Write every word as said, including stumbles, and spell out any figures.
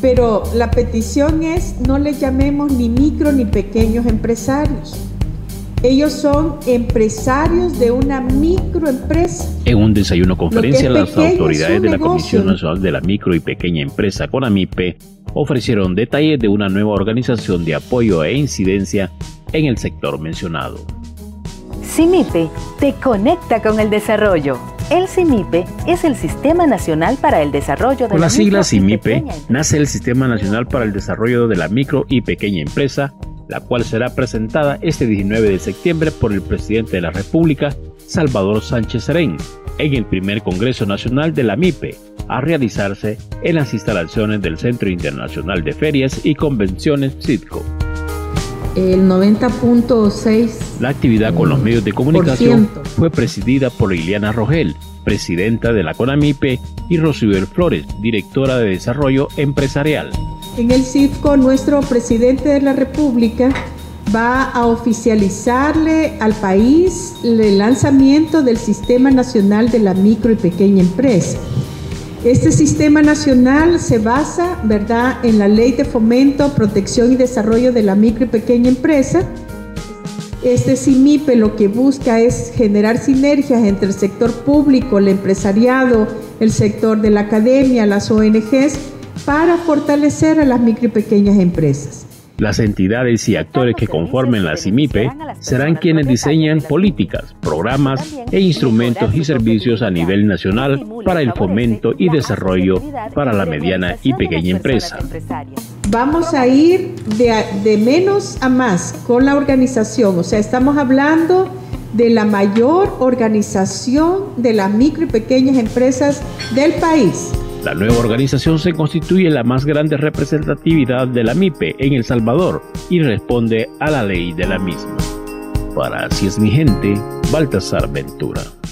pero la petición es no les llamemos ni micro ni pequeños empresarios. Ellos son empresarios de una microempresa. En un desayuno conferencia, las autoridades de la negocio. Comisión Nacional de la Micro y Pequeña Empresa, CONAMIPE, ofrecieron detalles de una nueva organización de apoyo e incidencia en el sector mencionado. CIMIPE te conecta con el desarrollo. El CIMIPE es el Sistema Nacional para el Desarrollo de Con la las siglas Micro y CIMIPE Pequeña Empresa. nace el Sistema Nacional para el Desarrollo de la Micro y Pequeña Empresa, la cual será presentada este diecinueve de septiembre por el presidente de la República, Salvador Sánchez Serén, en el primer Congreso Nacional de la MIPE, a realizarse en las instalaciones del Centro Internacional de Ferias y Convenciones CITCO. El noventa punto seis por ciento. La actividad con los medios de comunicación fue presidida por Liliana Rogel, presidenta de la CONAMIPE, y Rosibel Flores, directora de Desarrollo Empresarial. En el CITCO, nuestro presidente de la República va a oficializarle al país el lanzamiento del Sistema Nacional de la Micro y Pequeña Empresa. Este sistema nacional se basa, ¿verdad?, en la Ley de Fomento, Protección y Desarrollo de la Micro y Pequeña Empresa. Este CIMIPE lo que busca es generar sinergias entre el sector público, el empresariado, el sector de la academia, las O N Ges, para fortalecer a las micro y pequeñas empresas. Las entidades y actores que conformen la CIMIPE serán quienes diseñan políticas, programas e instrumentos y servicios a nivel nacional para el fomento y desarrollo para la mediana y pequeña empresa. Vamos a ir de, de menos a más con la organización, o sea, estamos hablando de la mayor organización de las micro y pequeñas empresas del país. La nueva organización se constituye la más grande representatividad de la MIPE en El Salvador y responde a la ley de la misma. Para Así es mi gente, Baltasar Ventura.